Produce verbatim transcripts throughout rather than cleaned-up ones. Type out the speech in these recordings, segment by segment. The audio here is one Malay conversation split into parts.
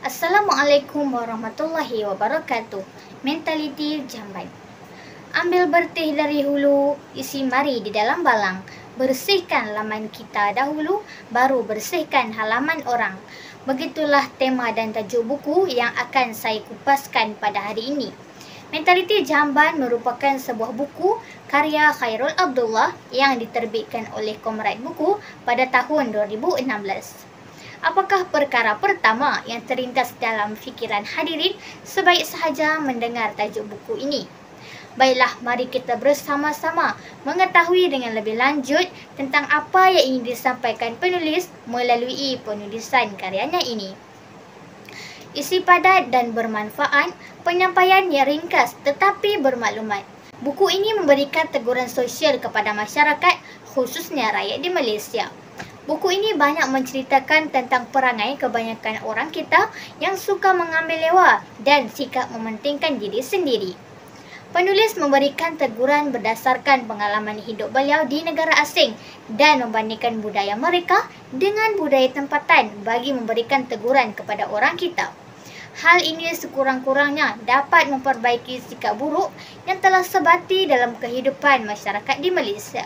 Assalamualaikum warahmatullahi wabarakatuh. Mentaliti jamban. Ambil bertih dari hulu, isi mari di dalam balang. Bersihkan laman kita dahulu, baru bersihkan halaman orang. Begitulah tema dan tajuk buku yang akan saya kupaskan pada hari ini. Mentaliti Jamban merupakan sebuah buku karya Khairul Abdullah yang diterbitkan oleh Komrad Buku pada tahun dua ribu enam belas. Apakah perkara pertama yang terlintas dalam fikiran hadirin sebaik sahaja mendengar tajuk buku ini? Baiklah, mari kita bersama-sama mengetahui dengan lebih lanjut tentang apa yang ingin disampaikan penulis melalui penulisan karyanya ini. Isi padat dan bermanfaat, penyampaian yang ringkas tetapi bermaklumat. Buku ini memberikan teguran sosial kepada masyarakat, khususnya rakyat di Malaysia. Buku ini banyak menceritakan tentang perangai kebanyakan orang kita yang suka mengambil lewa dan sikap mementingkan diri sendiri. Penulis memberikan teguran berdasarkan pengalaman hidup beliau di negara asing dan membandingkan budaya mereka dengan budaya tempatan bagi memberikan teguran kepada orang kita. Hal ini sekurang-kurangnya dapat memperbaiki sikap buruk yang telah sebati dalam kehidupan masyarakat di Malaysia.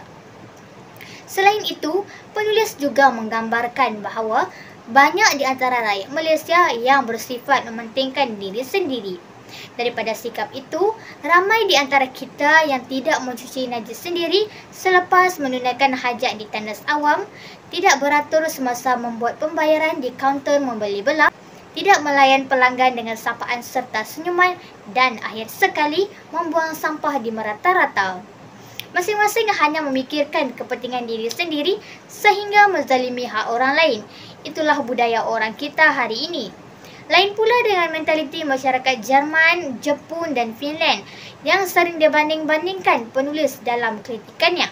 Selain itu, penulis juga menggambarkan bahawa banyak di antara rakyat Malaysia yang bersifat mementingkan diri sendiri. Daripada sikap itu, ramai di antara kita yang tidak mencuci najis sendiri selepas menunaikan hajat di tandas awam, tidak beratur semasa membuat pembayaran di kaunter membeli belah, tidak melayan pelanggan dengan sapaan serta senyuman, dan akhir sekali membuang sampah di merata-rata. Masing-masing hanya memikirkan kepentingan diri sendiri sehingga menzalimi hak orang lain. Itulah budaya orang kita hari ini. Lain pula dengan mentaliti masyarakat Jerman, Jepun dan Finland yang sering dibanding-bandingkan penulis dalam kritikannya.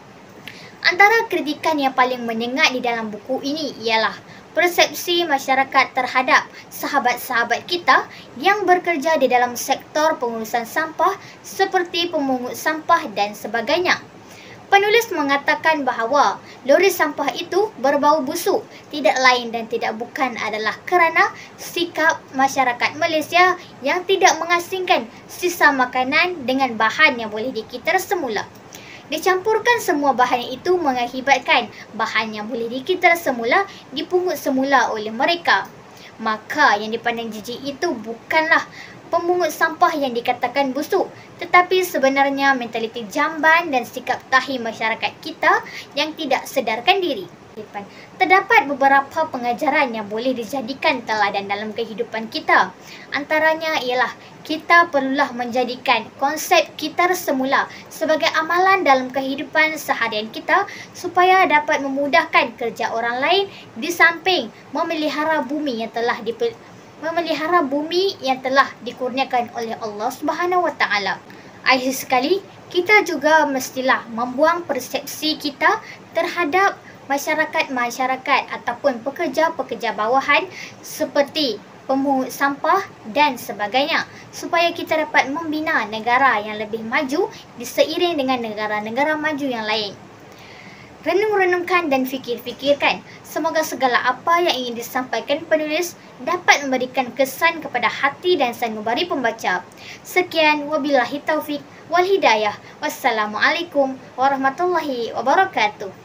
Antara kritikan yang paling menyengat di dalam buku ini ialah persepsi masyarakat terhadap sahabat-sahabat kita yang bekerja di dalam sektor pengurusan sampah seperti pemungut sampah dan sebagainya. Penulis mengatakan bahawa lori sampah itu berbau busuk, tidak lain dan tidak bukan adalah kerana sikap masyarakat Malaysia yang tidak mengasingkan sisa makanan dengan bahan yang boleh dikira semula. Dicampurkan semua bahan itu mengakibatkan bahan yang boleh dikira semula dipungut semula oleh mereka. Maka yang dipandang jijik itu bukanlah pemungut sampah yang dikatakan busuk, tetapi sebenarnya mentaliti jamban dan sikap tahi masyarakat kita yang tidak sedarkan diri. Terdapat beberapa pengajaran yang boleh dijadikan teladan dalam kehidupan kita. Antaranya ialah kita perlulah menjadikan konsep kita semula sebagai amalan dalam kehidupan seharian kita supaya dapat memudahkan kerja orang lain di samping memelihara bumi yang telah dipe- memelihara bumi yang telah dikurniakan oleh Allah Subhanahu Wa Taala. Akhir sekali, kita juga mestilah membuang persepsi kita terhadap masyarakat-masyarakat ataupun pekerja-pekerja bawahan seperti pemungut sampah dan sebagainya supaya kita dapat membina negara yang lebih maju diseiring dengan negara-negara maju yang lain. Renung-renungkan dan fikir-fikirkan. Semoga segala apa yang ingin disampaikan penulis dapat memberikan kesan kepada hati dan sanubari pembaca. Sekian, wabillahi taufik wal hidayah. Wassalamualaikum warahmatullahi wabarakatuh.